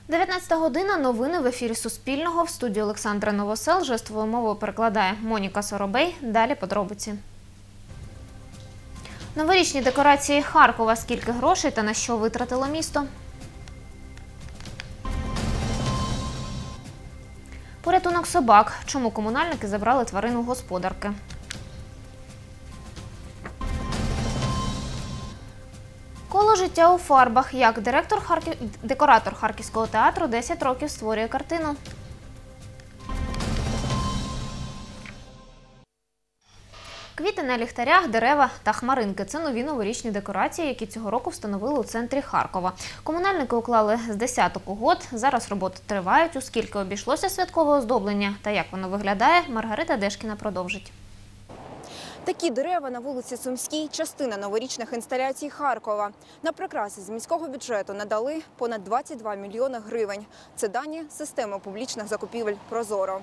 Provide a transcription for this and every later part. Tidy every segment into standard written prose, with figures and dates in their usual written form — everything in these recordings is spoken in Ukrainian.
19 година. Новини в ефірі Суспільного. В студії Олександра Новосел. Жестовою мовою перекладає Моніка Соробей. Далі подробиці. Новорічні декорації Харкова. Скільки грошей та на що витратило місто? Порятунок собак. Чому комунальники забрали тварину господарки? Коло життя у фарбах. Як декоратор Харківського театру 10 років створює картину. Квіти на ліхтарях, дерева та хмаринки – це нові новорічні декорації, які цього року встановили у центрі Харкова. Комунальники уклали з десяток угод. Зараз роботи тривають. У скільки обійшлося святкове оздоблення та як воно виглядає, Маргарита Дешкіна продовжить. Такі дерева на вулиці Сумській – частина новорічних інсталяцій Харкова. На прикраси з міського бюджету надали понад 22 мільйони гривень. Це дані системи публічних закупівель «Прозоро».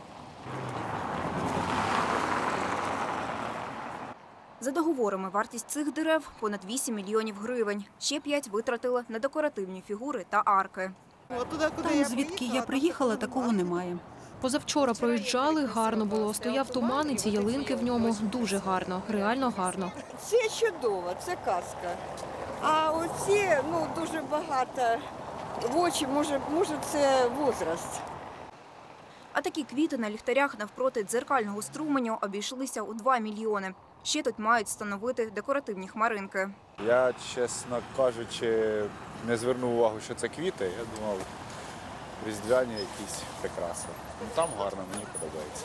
За договорами, вартість цих дерев – понад 8 мільйонів гривень. Ще 5 витратили на декоративні фігури та арки. Там, звідки я приїхала, такого немає. Позавчора проїжджали, гарно було, стояв туман і ці ялинки в ньому. Дуже гарно, реально гарно. Це чудово, це казка. А оці, дуже багато в очі, може це возраст. А такі квіти на ліхтарях навпроти дзеркального струменю обійшлися у 2 мільйони. Ще тут мають встановити декоративні хмаринки. Я, чесно кажучи, не звернув увагу, що це квіти. Я думав, різдвяні якісь прикраси. Там гарно, мені подобається.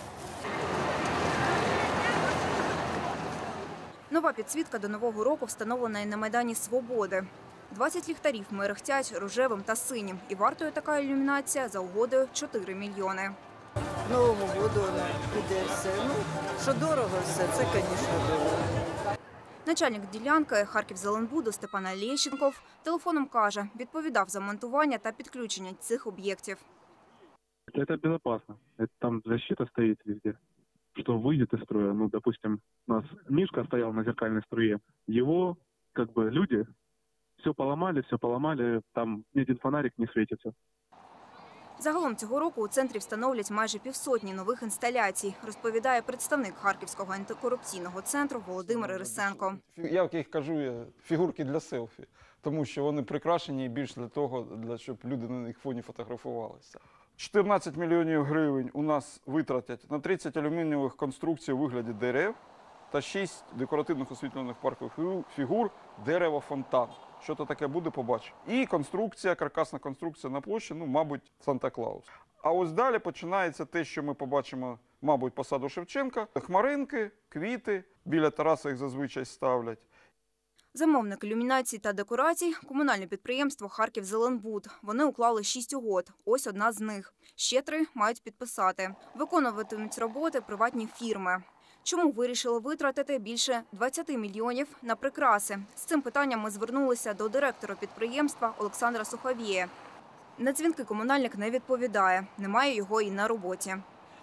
Нова підсвітка до Нового року встановлена і на Майдані Свободи. 20 ліхтарів мерехтять рожевим та синім. І вартує така ілюмінація за угодою 4 мільйони. Новому году піде все. Що дорого все, це, звісно, дорого. Начальник ділянки Харківзеленбуду Степан Лещенков телефоном каже, відповідав за монтування та підключення цих об'єктів. Это безопасно. Это там защита стоит везде, что выйдет из строя. Допустим, у нас Мишка стоял на зеркальной струе. Его, люди все поломали, там ни один фонарик не светится. Загалом цього року у центрі встановлять майже півсотні нових інсталяцій, розповідає представник Харківського антикорупційного центру Володимир Ірисенко. Я їх кажу, фігурки для селфі, тому що вони прикрашені більш для того, щоб люди на них фоні фотографувалися. 14 мільйонів гривень у нас витратять на 30 алюмінієвих конструкцій у вигляді дерев та 6 декоративних освітлених паркових фігур дерево-фонтан. Що то таке буде, побачимо. І конструкція, каркасна конструкція на площі, мабуть, Санта-Клаус. А ось далі починається те, що ми побачимо, мабуть, по саду Шевченка. Хмаринки, квіти, біля Тараса їх зазвичай ставлять. Замовник ілюмінацій та декорацій – комунальне підприємство «Харківзеленбуд». Вони уклали 6 угод. Ось одна з них. Ще 3 мають підписати. Виконуватимуть роботи приватні фірми. Чому вирішили витратити більше 20 мільйонів на прикраси? З цим питанням ми звернулися до директора підприємства Олександра Суховєя. На дзвінки комунальник не відповідає. Немає його і на роботі.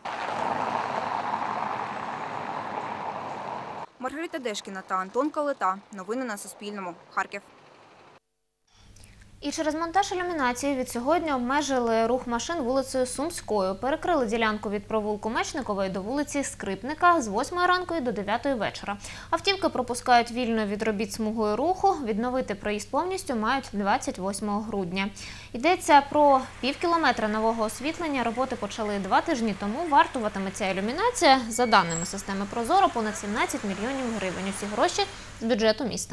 Маргарита Дешкіна та Антон Калета. Новини на Суспільному. Харків. І через монтаж ілюмінації від сьогодні обмежили рух машин вулицею Сумською. Перекрили ділянку від провулку Мечникової до вулиці Скрипника з 8 ранку і до 9 вечора. Автівки пропускають вільно від робіт смугою руху. Відновити проїзд повністю мають 28 грудня. Йдеться про півкілометра нового освітлення. Роботи почали 2 тижні тому. Вартуватиме ця ілюмінація, за даними системи «Прозоро», понад 17 мільйонів гривень. Усі гроші з бюджету міста.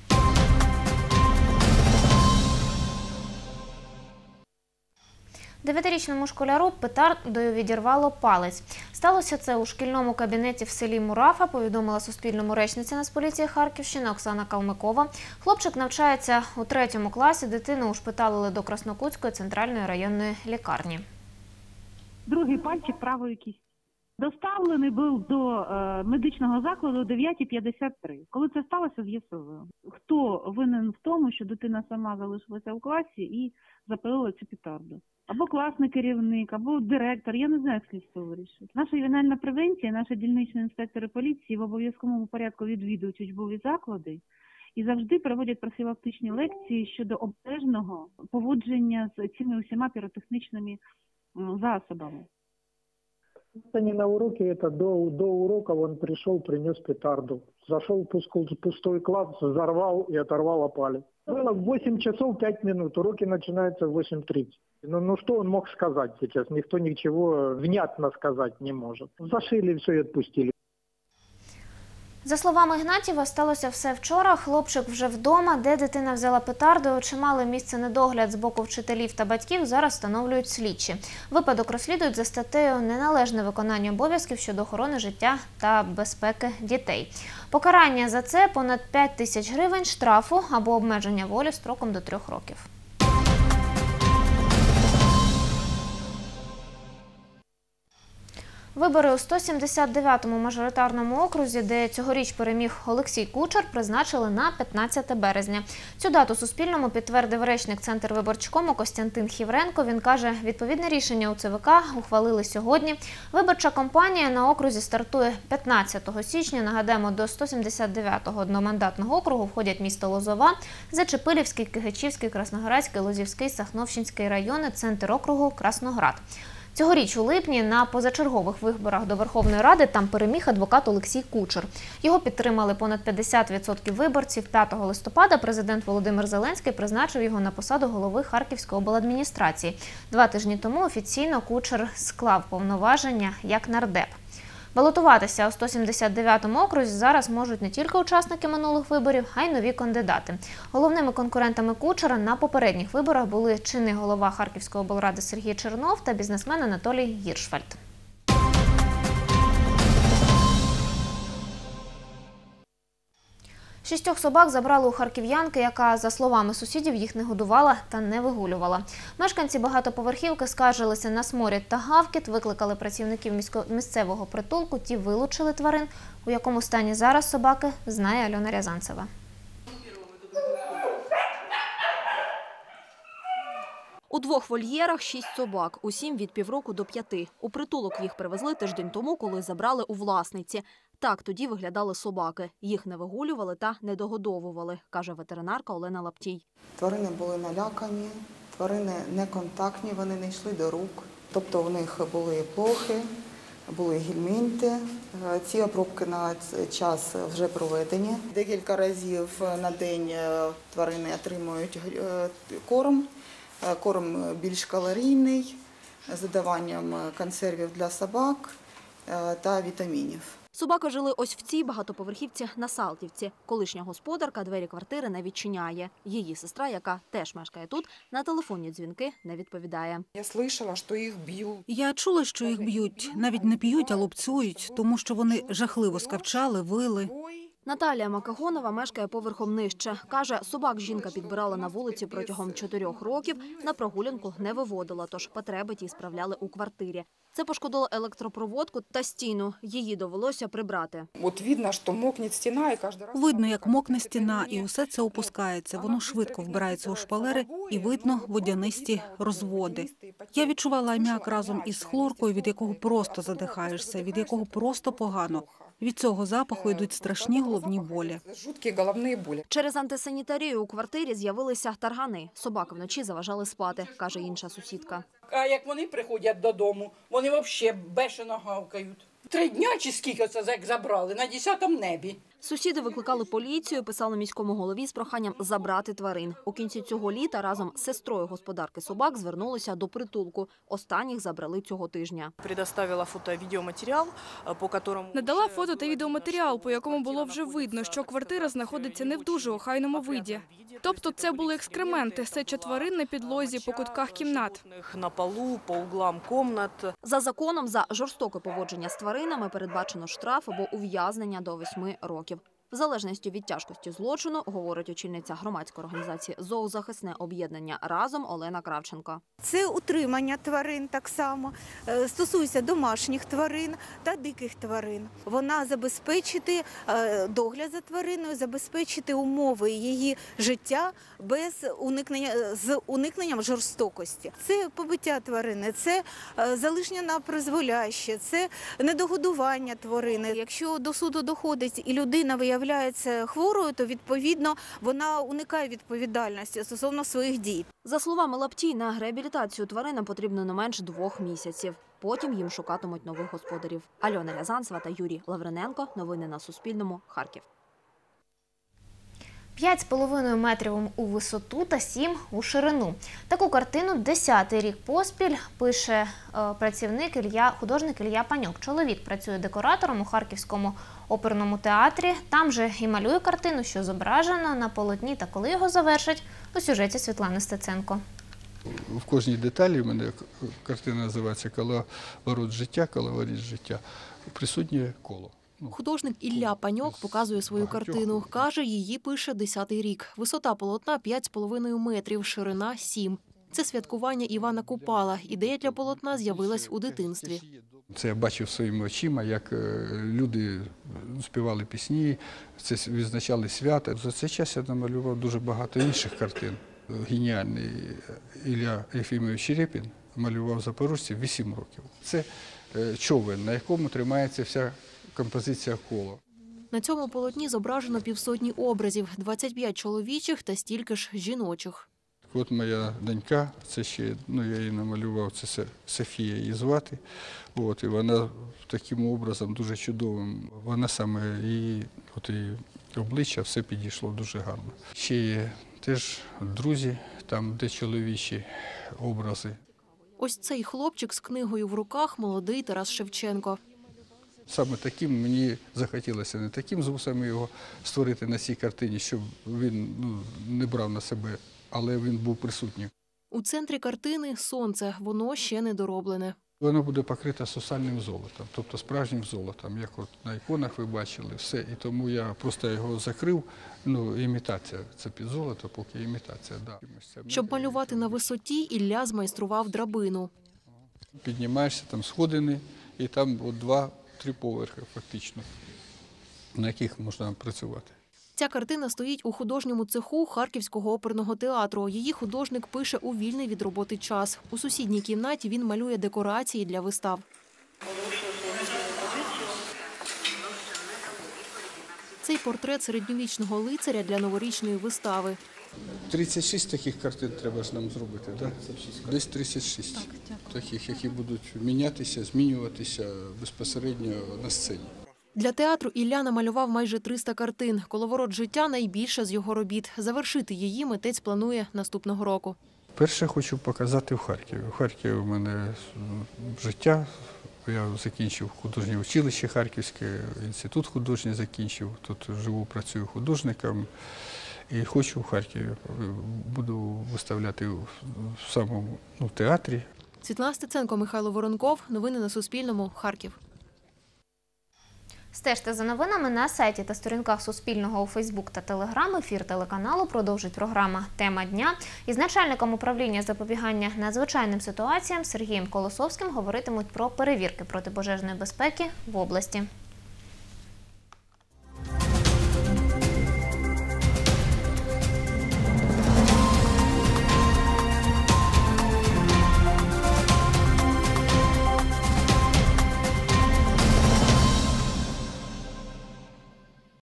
9-річному школяру петардою відірвало палець. Сталося це у шкільному кабінеті в селі Мурафа, повідомила Суспільному речниця Нацполіції Харківщини Оксана Калмикова. Хлопчик навчається у 3 класі, дитину ушпиталили до Краснокутської центральної районної лікарні. Другий пальчик правої кісті. Доставлений був до медичного закладу о 9:53. Коли це сталося, з'ясовую. Хто винен в тому, що дитина сама залишилася в класі і запалила цю петарду? Або класний керівник, або директор, я не знаю, як слідство вирішить. Наша ювенальна превенція, наші дільничні інспектори поліції в обов'язковому порядку відвідують учбові заклади і завжди проводять профілактичні лекції щодо обережного поводження з цими усіма піротехнічними засобами. Это не на уроке, это до урока он пришел, принес петарду. Зашел в пустой класс, взорвал и оторвал опали. Было 8 часов 5 минут, уроки начинаются в 8:30. Ну что он мог сказать сейчас? Никто ничего внятно сказать не может. Зашили все и отпустили. За словами Ігнатєва, сталося все вчора. Хлопчик вже вдома, де дитина взяла петарду, чи мали місце недогляд з боку вчителів та батьків, зараз встановлюють слідчі. Випадок розслідують за статтею «Неналежне виконання обов'язків щодо охорони життя та безпеки дітей». Покарання за це – понад 5 тисяч гривень штрафу або обмеження волі строком до 3 років. Вибори у 179-му мажоритарному окрузі, де цьогоріч переміг Олексій Кучер, призначили на 15 березня. Цю дату Суспільному підтвердив речник Центрвиборчкому Костянтин Хівренко. Він каже, відповідне рішення у ЦВК ухвалили сьогодні. Виборча кампанія на окрузі стартує 15 січня. Нагадаємо, до 179-го одномандатного округу входять місто Лозова, Зачепилівський, Кигичівський, Красноградський, Лозівський, Сахновщинський райони, центр округу Красноград. Цьогоріч у липні на позачергових виборах до Верховної Ради там переміг адвокат Олексій Кучер. Його підтримали понад 50% виборців. 5 листопада президент Володимир Зеленський призначив його на посаду голови Харківської обладміністрації. 2 тижні тому офіційно Кучер склав повноваження як нардеп. Балотуватися у 179-му окрузі зараз можуть не тільки учасники минулих виборів, а й нові кандидати. Головними конкурентами Кучера на попередніх виборах були чинний голова Харківської облради Сергій Чернов та бізнесмен Анатолій Гіршфельд. Шістьох собак забрали у харків'янки, яка, за словами сусідів, їх не годувала та не вигулювала. Мешканці багатоповерхівки скаржилися на сморід та гавкіт, викликали працівників місцевого притулку, ті вилучили тварин. У якому стані зараз собаки, знає Альона Рязанцева. У 2 вольєрах 6 собак, усім від півроку до 5. У притулок їх привезли тиждень тому, коли забрали у власниці. Так тоді виглядали собаки. Їх не вигулювали та не догодовували, каже ветеринарка Олена Лаптій. Тварини були налякані, тварини неконтактні, вони не йшли до рук. Тобто у них були плохи, були гельмінти. Ці обробки на час вже проведені. Декілька разів на день тварини отримують корм. Корм більш калорійний, з додаванням консервів для собак та вітамінів. Собаки жили ось в цій багатоповерхівці на Салтівці. Колишня господарка двері квартири не відчиняє. Її сестра, яка теж мешкає тут, на телефонні дзвінки не відповідає. Я слышала, що їх б'ють. Я чула, що їх б'ють. Навіть не б'ють, а лупцюють, тому що вони жахливо скавчали, вили. Наталія Макагонова мешкає поверхом нижче. Каже, собак жінка підбирала на вулиці протягом 4 років, на прогулянку не виводила, тож потреби ті справляли у квартирі. Це пошкодило електропроводку та стіну. Її довелося прибрати. От видно, що мокне стіна і кожен раз... Видно, як мокне стіна, і усе це опускається. Воно швидко вбирається у шпалери, і видно водянисті розводи. Я відчувала аміак разом із хлоркою, від якого просто задихаєшся, від якого просто погано. Від цього запаху йдуть страшні головні болі. Жуткі головні болі. Через антисанітарію у квартирі з'явилися таргани. Собаки вночі заважали спати, каже інша сусідка. А як вони приходять додому, вони взагалі бешено гавкають. 3 дні чи скільки це як забрали, на 10-му небі. Сусіди викликали поліцію, писали міському голові з проханням забрати тварин. У кінці цього літа разом з сестрою господарки собак звернулися до притулку. Останніх забрали цього тижня. Надала фото та відеоматеріал, по якому було вже видно, що квартира знаходиться не в дуже охайному виді. Тобто це були екскременти, сеча тварин на підлозі, по кутках кімнат. На полу, по углам кімнат. За законом, за жорстоке поводження з тваринами передбачено штраф або ув'язнення до 8 років. В залежності від тяжкості злочину, говорить очільниця громадської організації «Зоозахисне об'єднання Разом» Олена Кравченко. Це утримання тварин так само, стосується домашніх тварин та диких тварин. Вона забезпечити догляд за твариною, забезпечити умови її життя з уникненням жорстокості. Це побиття тварини, це залишення на призволяще, це недогодування тварини. Якщо до суду доходить і людина виявляє виявляється хворою, то відповідно вона уникає відповідальності стосовно своїх дій. За словами Лаптій, на реабілітацію тваринам потрібно не менш 2 місяців. Потім їм шукатимуть нових господарів. Альона Рязанцева та Юрій Лавриненко. Новини на Суспільному. Харків. 5,5 метрів у висоту та 7 у ширину. Таку картину 10-й рік поспіль пише художник Ілля Паньок. Чоловік працює декоратором у Харківському оперному театрі. Там же і малює картину, що зображена на полотні, та коли його завершать, у сюжеті Світлани Стеценко. В кожній деталі, в мене картина називається «Коловорот життя», «Коловоріт життя», присутнє коло. Художник Ілля Паньок показує свою картину. Каже, її пише 10-й рік. Висота полотна 5,5 метрів, ширина 7. Це святкування Івана Купала. Ідея для полотна з'явилась у дитинстві. Це я бачив своїми очима, як люди співали пісні, це відзначали свята. За цей час я намалював дуже багато інших картин. Геніальний Ілля Єфімович Черепін малював запорожців 8 років. Це човен, на якому тримається вся композиція коло. На цьому полотні зображено 150 образів, 25 чоловічих та стільки ж жіночих. От моя донька, це ще, я її намалював, це Софія її звати. І вона таким образом дуже чудовим. Вона саме, її обличчя, все підійшло дуже гарно. Ще є теж друзі, там де чоловічі образи. Ось цей хлопчик з книгою в руках – молодий Тарас Шевченко. Саме таким мені захотілося, не таким змусом його створити на цій картині, щоб він не брав на себе, але він був присутній. У центрі картини – сонце, воно ще не дороблене. Воно буде покрите сусальним золотом, тобто справжнім золотом, як от на іконах ви бачили, все. І тому я просто його закрив, імітація, це під золото, поки імітація. Да. Щоб малювати на висоті, Ілля змайстрував драбину. Піднімаєшся, там сходини, і там 2-3 поверхи фактично, на яких можна працювати. Ця картина стоїть у художньому цеху Харківського оперного театру. Її художник пише у вільний від роботи час. У сусідній кімнаті він малює декорації для вистав. Цей портрет середньовічного лицаря для новорічної вистави. 36 таких картин треба ж нам зробити, так? Десь 36 таких, які будуть мінятися, змінюватися безпосередньо на сцені. Для театру Ілля намалював майже 300 картин. «Коловорот життя» – найбільша з його робіт. Завершити її митець планує наступного року. Перше хочу показати в Харкові. В Харкові у мене життя. Я закінчив художнє училище Харківське, інститут художній закінчив. Тут живу, працюю художником. І хочу в Харкові. Буду виставляти в самому театрі. Світлана Стеценко, Михайло Воронков. Новини на Суспільному. Харків. Стежте за новинами на сайті та сторінках Суспільного у Фейсбук та Телеграм. Ефір телеканалу продовжить програма «Тема дня». Із начальником управління запобігання надзвичайним ситуаціям Сергієм Колосовським говоритимуть про перевірки протипожежної безпеки в області.